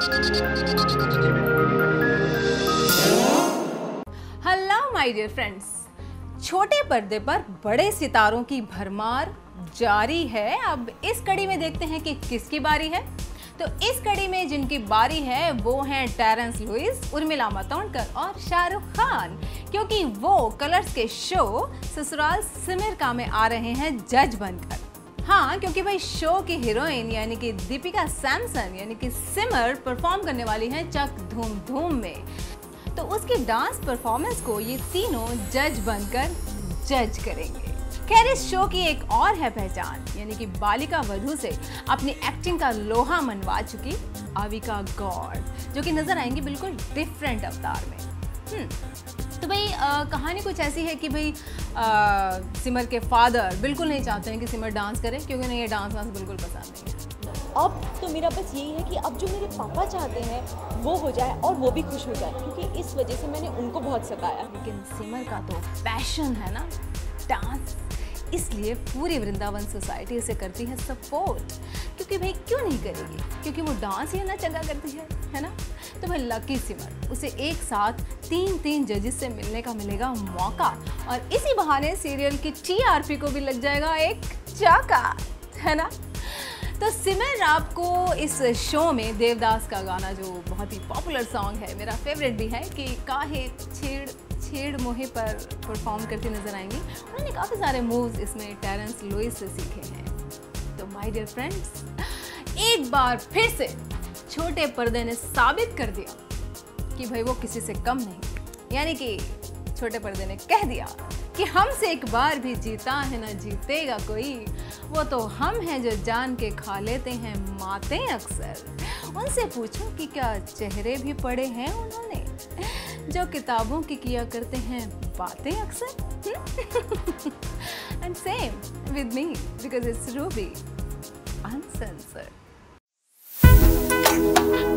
Hello my dear friends, छोटे पर्दे पर बड़े सितारों की भरमार जारी है। अब इस कड़ी में देखते हैं कि किसकी बारी है। तो इस कड़ी में जिनकी बारी है वो हैं टेरेंस लुइस, उर्मिला मातोंडकर और शाहरुख खान, क्योंकि वो कलर्स के शो ससुराल सिमर का में आ रहे हैं जज बनकर। हाँ, क्योंकि भाई शो की हीरोइन यानी कि दीपिका सैमसन यानी कि सिमर परफॉर्म करने वाली हैं चक धूम धूम में। तो उसकी डांस परफॉर्मेंस को ये तीनों जज बनकर जज करेंगे। खैर, इस शो की एक और है पहचान, यानी कि बालिका वधू से अपनी एक्टिंग का लोहा मनवा चुकी आविका गौड़, जो कि नजर आएंगी बिल्कुल डिफरेंट अवतार में। तो भाई कहानी कुछ ऐसी है कि भाई सिमर के फादर बिल्कुल नहीं चाहते हैं कि सिमर डांस करे, क्योंकि उन्हें ये डांस बिल्कुल पसंद नहीं है। अब तो मेरा बस यही है कि अब जो मेरे पापा चाहते हैं वो हो जाए और वो भी खुश हो जाए, क्योंकि इस वजह से मैंने उनको बहुत सताया। लेकिन सिमर का तो पैशन है ना डांस, इसलिए पूरी वृंदावन सोसाइटी उसे करती है सपोर्ट। क्योंकि भाई क्यों नहीं करेगी, क्योंकि वो डांस ही ना चंगा करती है ना। तो भाई लकी सिमर, उसे एक साथ तीन जजेस से मिलने का मिलेगा मौका, और इसी बहाने सीरियल की TRP को भी लग जाएगा एक चाका, है ना। तो सिमर आपको इस शो में देवदास का गाना, जो बहुत ही पॉपुलर सॉन्ग है, मेरा फेवरेट भी है, कि काहे छेड़ मोहे पर परफॉर्म करती नजर आएंगी। उन्होंने काफ़ी सारे मूव्स इसमें टेरेंस लुइस से सीखे हैं। तो माय डियर फ्रेंड्स, एक बार फिर से छोटे पर्दे ने साबित कर दिया कि भाई वो किसी से कम नहीं, यानी कि छोटे पर्दे ने कह दिया कि हमसे एक बार भी जीता है ना जीतेगा कोई, वो तो हम हैं जो जान के खा लेते हैं मातें अक्सर। उनसे पूछो कि क्या चेहरे भी पढ़े हैं उन्होंने, जो किताबों की किया करते हैं बातें अक्सर। And same with me, because it's Ruby uncensored.